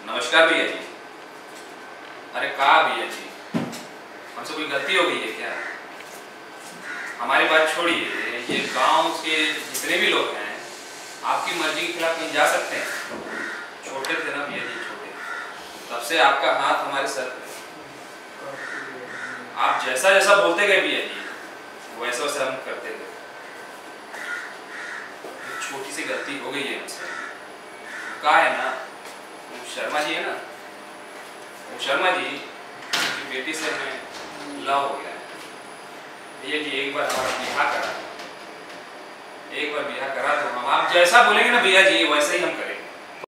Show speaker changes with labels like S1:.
S1: नमस्कार भैया जी। अरे कहा भैया जी, हमसे कोई गलती हो गई है क्या? हमारी बात छोड़िए, ये गांव के जितने भी लोग हैं आपकी मर्जी के खिलाफ नहीं जा सकते हैं। छोटे थे ना भैया जी, छोटे, तब से आपका हाथ हमारे सर पे। आप जैसा जैसा बोलते गए भैया जी वैसा वैसा हम करते गए। छोटी सी गलती हो गई है हमसे। कहा है ना वो शर्मा जी है ना, वो शर्मा जी की बेटी से हमें लव हो गया है भैया जी। एक बार हमारा ब्याह करा, एक बार ब्याह करा तो हम आप जैसा बोलेंगे ना भैया जी वैसे ही हम करेंगे।